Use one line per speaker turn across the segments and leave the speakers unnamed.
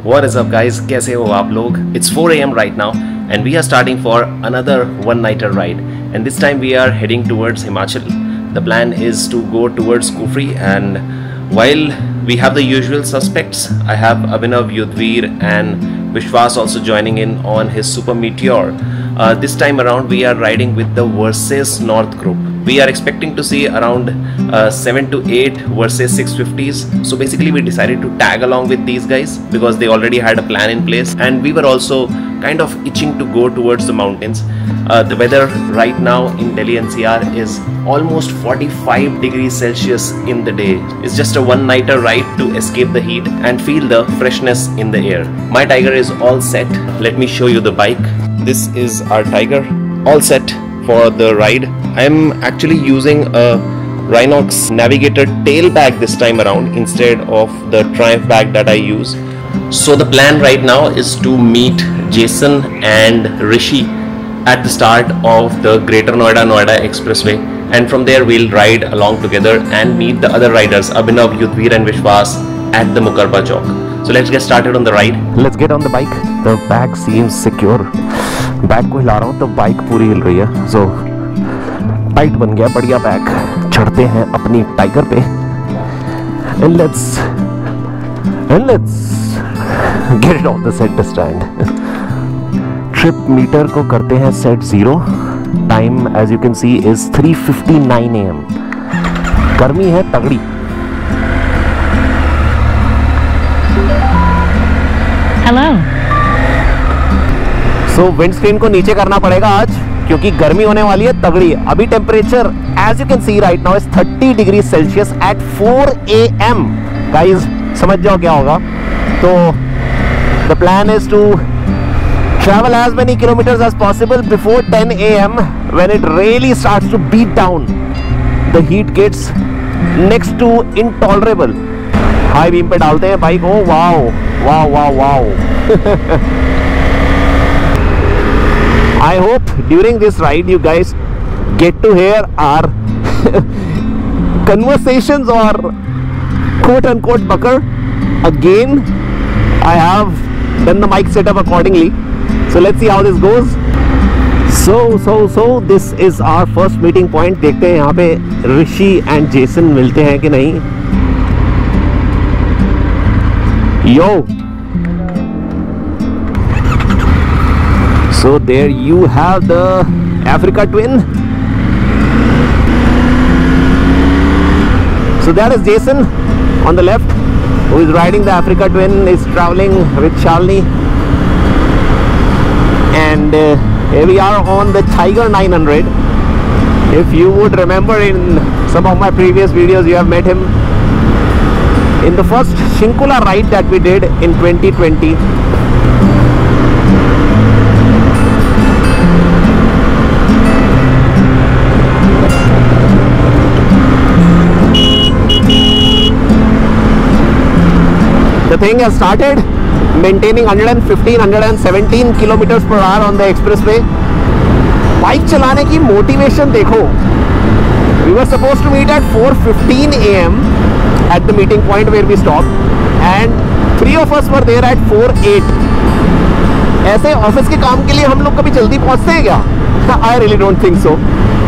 What is up guys, कैसे हो आप लोग? It's 4 AM right now and we are starting for another one-nighter ride and this time we are heading towards Himachal. The plan is to go towards Kufri and while we have the usual suspects, I have Abhinav, Yudhvir and Vishwas also joining in on his Super Meteor. This time around we are riding with the Versus North group. We are expecting to see around 7 to 8 Versus 650s. So basically we decided to tag along with these guys because they already had a plan in place and we were also kind of itching to go towards the mountains. The weather right now in Delhi NCR is almost 45 degrees Celsius in the day. It's just a one-nighter ride to escape the heat and feel the freshness in the air. My Tiger is all set. Let me show you the bike. This is our Tiger, all set for the ride. I'm actually using a Rhinox Navigator tail bag this time around instead of the Triumph bag that I use. So the plan right now is to meet Jason and Rishi at the start of the Greater Noida Expressway, and from there we'll ride along together and meet the other riders Abhinav, Yudhvir and Vishwas at the Mukarba Chowk. So let's get started on the ride. Let's get on the bike. The bag seems secure. Bag को हिला रहा हूँ तो bike पूरी हिल रही है. So tight बन गया बढ़िया बैग. चढ़ते हैं अपनी टाइगर पे and let's get it off the center stand. Trip meter को करते हैं set 0. Time as you can see is 3:59 AM. गर्मी है तगड़ी.
Hello.
So विंडस्क्रीन को नीचे करना पड़ेगा आज क्योंकि गर्मी होने वाली है तगड़ी. अभी temperature as you can see right now is 30 degrees Celsius at 4 AM. Guys समझ जाओ क्या होगा. तो the plan is to travel as many kilometers as possible before 10 AM when it really starts to beat down. The heat gets next to intolerable. High beam पे डालते हैं bike. Oh wow wow wow wow. I hope during this ride you guys get to hear our conversations or quote unquote bucker. Again, I have done the mic setup accordingly. So let's see how this goes. So this is our first meeting point. देखते हैं यहाँ पे ऋषि and Jason मिलते हैं कि नहीं. Yo. So there you have the Africa Twin. So that is Jason on the left, who is riding the Africa Twin, is traveling with Shalini. And here we are on the Tiger 900. If you would remember in some of my previous videos, you have met him in the first Shinkula ride that we did in 2020. The thing has started maintaining 115-117 kilometers per hour on the expressway. Bike चलाने की motivation देखो. We were supposed to meet at 4:15 AM at the meeting point where we stopped, and 3 of us were there at 4:08. ऐसे office के काम के लिए हम लोग कभी जल्दी पहुंचते हैं क्या? I really don't think so.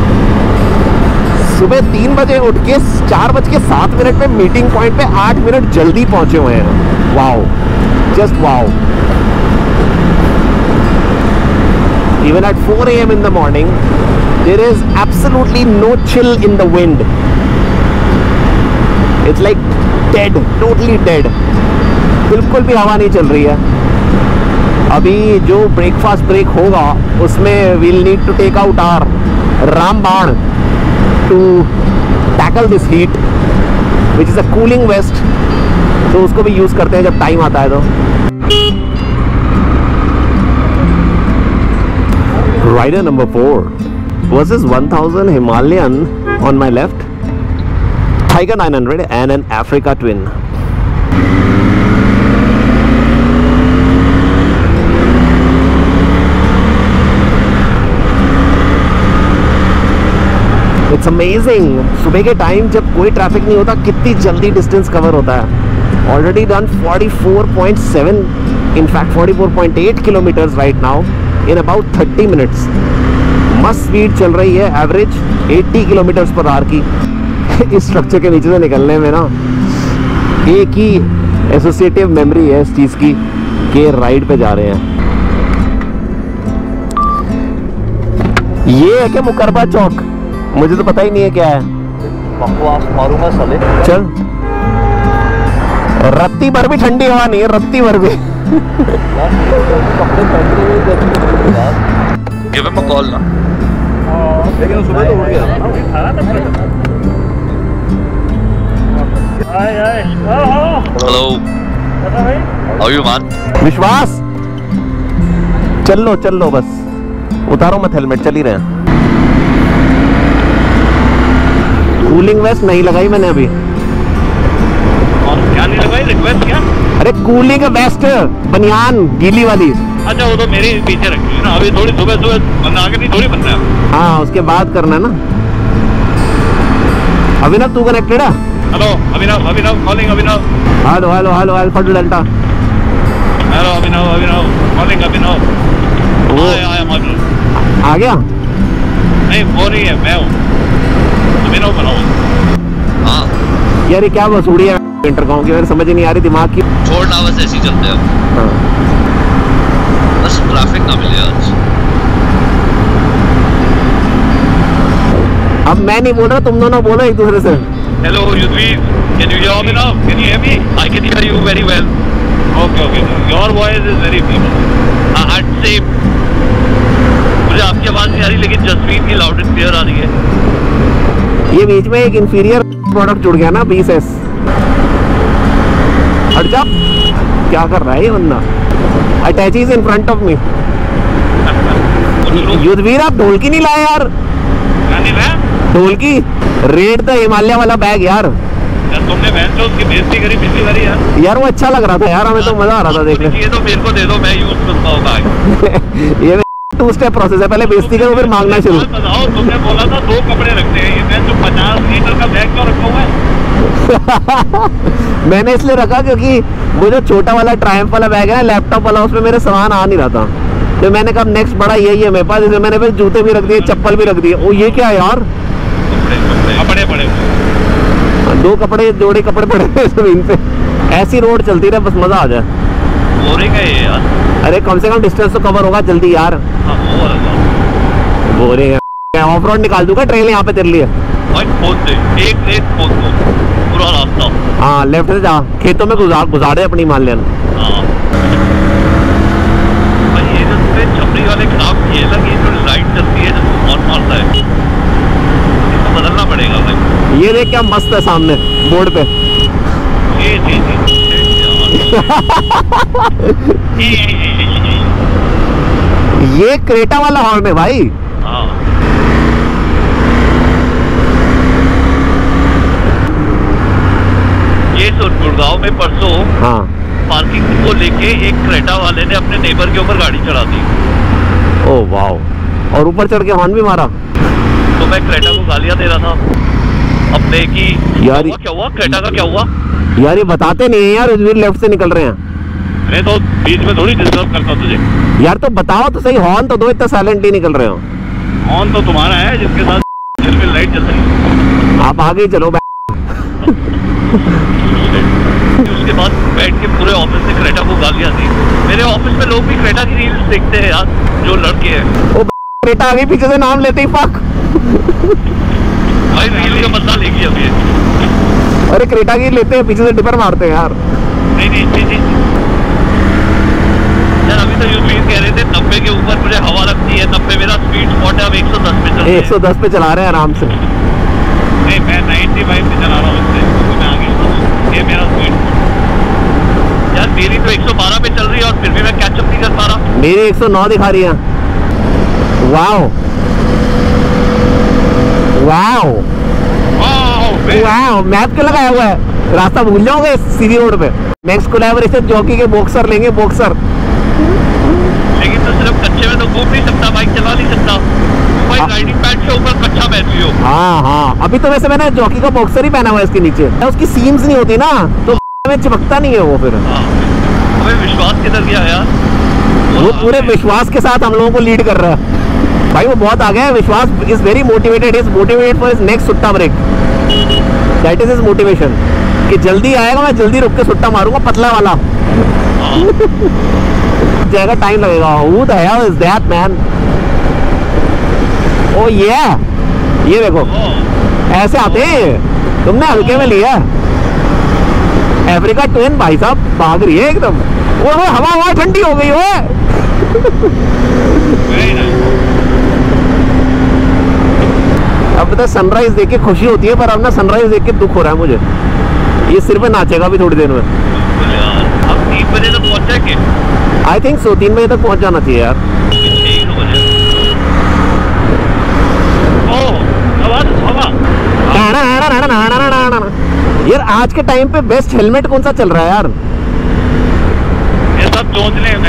सुबह 3 बजे उठ के 4:07 पे मीटिंग पॉइंट पे 8 मिनट जल्दी पहुंचे हुए हैं. Wow, just wow. Even at 4 AM in the morning, there is absolutely no chill in the wind. It's like dead, totally dead. बिल्कुल भी हवा नहीं चल रही है. अभी जो ब्रेकफास्ट ब्रेक होगा उसमें we'll need to take out our रामबाण to tackle this heat, which is a cooling vest. तो उसको भी यूज करते हैं जब टाइम आता है तो. Rider number 4 versus 1000 Himalayan on my left, Tiger 900 and an Africa Twin. It's amazing. सुबह के टाइम जब कोई ट्रैफिक नहीं होता कितनी जल्दी डिस्टेंस कवर होता है. Already done 44.7 fact 44.8 kilometers right now in about 30 minutes. मस्त स्पीड चल रही है, एवरेज 80 किलोमीटर्स पर आवर की। इस स्ट्रक्चर के नीचे से निकलने में ना एक ही एसोसिएटिव मेमोरी है इस चीज़ की कि राइड पे जा रहे हैं। ये है क्या मुकरबा चौक? मुझे तो पता ही नहीं है क्या है।
बकवास मारूंगा साले।
चल, रत्ती भर भी ठंडी हवा नहीं है, रत्ती भर भी।
कपड़े पहन के गिव हिम अ कॉल ना। लेकिन सुबह तो उठ गया। Hello, how you man?
Vishwas, चल लो बस, उतारो मत हेलमेट, चल ही रहे हैं। कूलिंग वेस्ट नहीं लगाई मैंने अभी।
और क्या नहीं लगाई? रिक्वेस्ट क्या?
अरे कूलिंग वेस्ट, बनियान गीली वाली।
अच्छा, वो तो मेरे पीछे रखी है ना। अभी थोड़ी सुबह बंदा के नहीं थोड़ी बनना है।
हाँ, उसके बाद करना है ना। अभिनव, तू कनेक्टेड है?
Hello Abhinav calling. Abhinav,
hello alpha two delta.
Hello Abhinav calling. Abhinav
आ गया?
नहीं, वो नहीं है, मैं हूँ। अभिनव बनाओ। हाँ
यार, ये क्या बसूड़ी है इंटरकॉम की, मेरे समझ ही नहीं आ रही दिमाग की।
छोड़ना, बस ऐसे ही चलते हैं।
हाँ।
बस ट्रैफिक ना मिले आज।
अब मैं नहीं बोल रहा, तुम दोनों बोलो एक दूसरे से।
Hello Yudhvir, can you hear me now? Can you hear me? I can hear you very well. Okay, your voice is very feeble. I'd say मुझे आपकी आवाज नहीं आ रही, लेकिन जसमीन की लाउड एंड क्लियर आ रही है।
ये बीच में एक इंफीरियर प्रोडक्ट जुड़ गया ना, 20S। हट जा, क्या कर रहा है ये बंदा? Attaches in front of me. Yudhvir, आप ढोलकी नहीं लाए यार? ढोलकी रेड द हिमालय वाला बैग यार।
तुमने बहन तो उसकी बेइज्जती करी पिछली बारी
यार वो अच्छा लग रहा था यार, हमें तो मजा आ रहा था देखने।
ये तो मेरे को दे दो, मैं यूज करता हूँ बैग।
ये 2 स्टेप प्रोसेस है, पहले बेइज्जती करो फिर मांगना शुरू।
बताओ, तुमने बोला था 2 कपड़े रखते हैं, ये मैं जो 50 लीटर का बैग क्यों रखा हुआ है?
मैंने इसलिए रखा क्योंकि वो जो छोटा वाला ट्रायम्फ वाला बैग है ना, लैपटॉप वाला, उसमें मेरे सामान आ नहीं रहा था, तो मैंने कहा नेक्स्ट बड़ा यही है मेरे पास। इसलिए मैंने फिर जूते भी रख दिए, चप्पल भी रख दिए। ओ ये क्या है यार?
कपड़े पड़े,
2 कपड़े, जोड़े कपड़े पड़े हुए जमीन पे। ऐसी रोड चलती रहे, बस मजा आ जाए।
बोरिंग है ये यार।
अरे कम से कम डिस्टेंस तो कवर होगा जल्दी यार। बोरिंग है। ऑफ रोड निकाल दूंगा, ट्रेन यहाँ पे तेरे लिए।
एक पूरा रास्ता।
हाँ, लेफ्ट से जा, खेतों में गुजारे अपनी मान लेना।
भाई ये जो तुम्हें छपरी वाले खराब किए लगे, जो लाइट चलती है जो बहुत मारता है, इसको बदलना पड़ेगा भाई।
ये देख क्या मस्त है सामने बोर्ड पे।
जी
ये क्रेटा वाला हॉर्न है भाई।
हाँ, ये तो गुड़गांव में परसों
हाँ
पार्किंग को लेके एक क्रेटा वाले ने अपने नेबर के ऊपर गाड़ी चढ़ा दी।
ओ वाओ, और ऊपर चढ़ के हॉर्न भी मारा।
तो मैं क्रेटा को गालियां दे रहा था अपने की।
यार
क्या हुआ क्रेटा का, क्या हुआ?
यार ये बताते नहीं है यार, उधर लेफ्ट से निकल रहे हैं।
मैं तो बीच में थोड़ी डिस्टर्ब करता हूँ तुझे।
यार तो बताओ तो सही, हॉर्न तो दो, इतना साइलेंट ही निकल रहे हो।
हॉर्न तो तुम्हारा है जिसके साथ लाइट चल रही है।
आप आगे चलो।
उसके बाद बैठ के पूरे ऑफिस से क्रेटा को गालियां दी। मेरे ऑफिस में लोग भी क्रेटा की रील्स देखते हैं यार, जो लड़के हैं।
ओ क्रेटा आगे पीछे से नाम लेते ही फक।
भाई रील का बदला लेगी अभी।
अरे क्रेटा की लेते हैं, पीछे से डिपर मारते हैं यार।
नहीं यार, अभी तो यूज़ कह रहे थे 90 के ऊपर मुझे हवा लगती है। 90 मेरा स्पीड स्पॉट है। अब 110 पे चल रहे हैं।
110 पे चला रहे हैं आराम से।
नहीं, मैं 95 पे चला रहा हूँ इससे, क्योंकि मैं आगे हूँ। ये मेरा स्पीड। यार मेरी तो 112 पे चल रही है और फिर भी मैं कैचअप नहीं कर पा रहा।
मेरी 109 दिखा रही है। वाओ वाओ वाओ, मैप क्यों लगाया हुआ है? रास्ता भूल जाओगे सीधी रोड पे। नेक्स्ट कोलैबोरेशन जॉकी के बॉक्सर लेंगे, बॉक्सर।
लेकिन तो सिर्फ कच्चे में तो घूम नहीं सकता, बाइक चला नहीं सकता। भाई राइडिंग पैड के ऊपर कच्चा पहन लियो।
हाँ, अभी तो वैसे मैंने जॉकी का बॉक्सर ही पहना हुआ है इसके नीचे। उसकी सीम्स नहीं होती ना, तो में चिपकता नहीं है वो फिर।
हमें विश्वास किधर गया यार?
वो पूरे विश्वास के साथ हम लोगों को लीड कर रहा है भाई। वो बहुत आगे है। Vishwas is very motivated, is motivated for his next सुट्टा break. That is his motivation कि जल्दी आएगा, मैं जल्दी रुक के सुट्टा मारूंगा पतला वाला। जाएगा, टाइम लगेगा। Who the hell is that man? ओ ये देखो ऐसे आते हैं। तुमने हल्के में लिया। अफ्रीका ट्विन भाई साहब भाग रही है एकदम। वो हवा ठंडी हो गई है। अब तो सनराइज देख के खुशी होती है, पर अब ना सनराइज देख के दुख हो रहा है मुझे। ये सिर पे नाचेगा भी थोड़ी देर में।
अब 3 बजे तक पहुंचा के?
आई थिंक सो 3 बजे तक पहुंच जाना चाहिए यार। यार आज के टाइम पे बेस्ट हेलमेट कौन सा चल रहा है यार?
ये सब चोंचले हैं।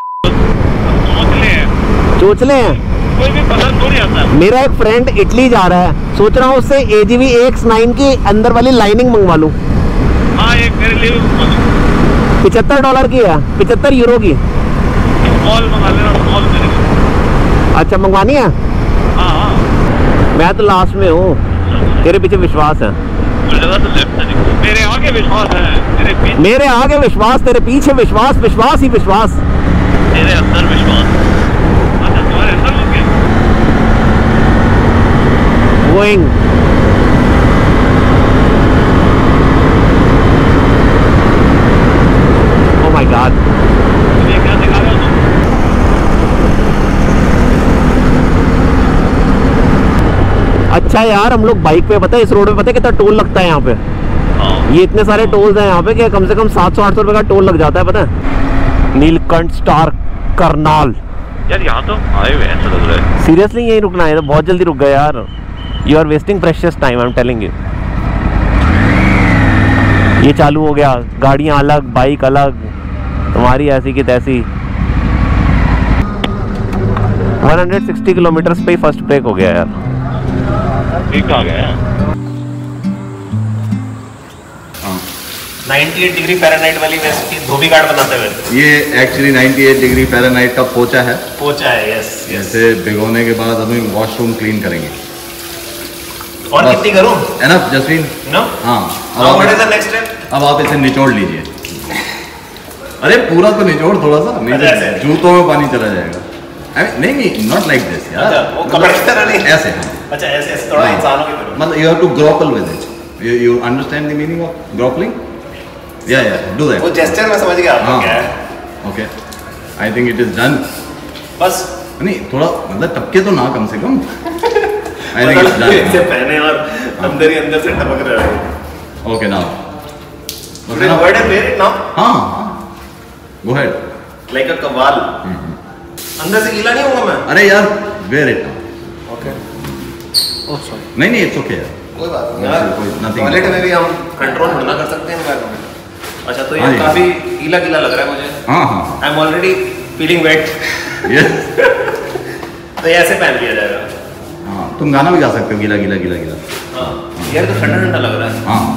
चोचले हैं,
कोई भी पसंद थोड़ी आता है।
मेरा एक फ्रेंड इटली जा रहा है, सोच रहा हूँ उससे AGV AX9 की अंदर वाली लाइनिंग मंगवा लूँ।
हाँ, एक मेरे लिए
$75 की है, 75 यूरो की।
स्मॉल मंगा लेना, स्मॉल मेरे लिए।
अच्छा मंगवानी है?
हाँ।
मैं तो लास्ट में हूँ, तेरे पीछे विश्वास है।
तो लेफ्ट है। मेरे आगे विश्वास है,
मेरे आगे विश्वास, तेरे पीछे विश्वास, विश्वास ही विश्वास।
तेरे अंदर विश्वास। अच्छा तुम्हारे अंदर हो गया।
गोइंग। Oh my God.
ये क्या दिखा रहे हो तुम?
अच्छा यार हम लोग बाइक पे, पता है इस रोड पे पता है कितना टोल लगता है यहाँ पे? ये इतने सारे टोल्स हैं यहाँ पे कि कम से कम 700-800 रुपए का टोल लग जाता है, पता है? नीलकंठ स्टार करनाल।
यार यहाँ तो आए हुए ऐसा लग रहा है।
सीरियसली यही रुकना है? तो बहुत जल्दी रुक गए यार। You are wasting precious time, I am telling you. ये चालू हो गया, गाड़ियाँ अलग, बाइक अलग, तुम्हारी ऐसी की तैसी। 160 किलोमीटर पे ही फर्स्ट ब्रेक हो गया यार।
ठीक आ गया।
98 डिग्री फ़ारेनहाइट वाली वेस्ट की धोबी गार्ड बनाते हुए।
ये एक्चुअली 98 डिग्री फ़ारेनहाइट का पोचा है।
पोचा है, यस।
जैसे भिगोने के बाद हम वॉशरूम क्लीन करेंगे।
और कितनी करूं?
एनफ जसवीन?
नो?
हाँ।
अब what is the next step?
अब आप इसे निचोड़ लीजिए। अरे पूरा तो निचोड़, थोड़ा सा नहीं, जूतों में पानी चला जाएगा। नहीं, नॉट लाइक दिस यार।
वो कपड़े की तरह नहीं,
ऐसे।
अच्छा ऐसे थोड़ा इंसानों की तरह।
मतलब you have to grapple with it. You understand the meaning of grappling? Yeah, do that.
वो जेस्चर में समझ गया आपका क्या है?
Okay. I think it is done.
बस
नहीं, थोड़ा मतलब टपके तो ना कम से कम। I think it's done.
ऐसे पहने और अंदर ही अंदर से टपक रहे हैं।
Okay now.
Okay now. Word is there now?
हाँ। Go ahead.
Like a Kawal. अंदर से गीला नहीं होगा मैं?
अरे यार, wear it now.
Okay. Oh sorry.
नहीं, it's okay यार।
कोई बात नहीं यार। टॉयलेट में भी हम कंट्रोल थोड़ा कर सकते हैं बैग में। अच्छा तो ये काफी गीला गीला लग रहा है मुझे।
हाँ।
I am already feeling wet.
Yes.
तो ये ऐसे पहन लिया जाएगा।
हाँ, तुम गाना भी गा सकते हो, गीला गीला गीला गीला।
हाँ, यार तो ठंडा ठंडा लग रहा है।
हाँ।